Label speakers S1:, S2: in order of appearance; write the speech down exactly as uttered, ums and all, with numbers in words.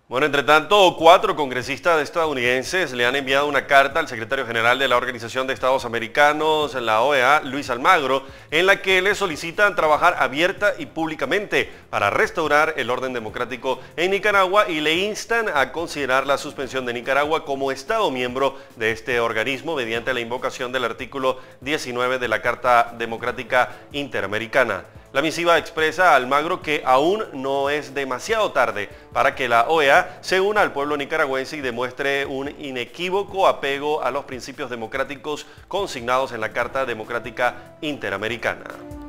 S1: Bueno, entre tanto, cuatro congresistas estadounidenses le han enviado una carta al secretario general de la Organización de Estados Americanos, la O E A, Luis Almagro, en la que le solicitan trabajar abierta y públicamente para restaurar el orden democrático en Nicaragua y le instan a considerar la suspensión de Nicaragua como Estado miembro de este organismo mediante la invocación del artículo diecinueve de la Carta Democrática Interamericana. La misiva expresa a Almagro que aún no es demasiado tarde para que la O E A se una al pueblo nicaragüense y demuestre un inequívoco apego a los principios democráticos consignados en la Carta Democrática Interamericana.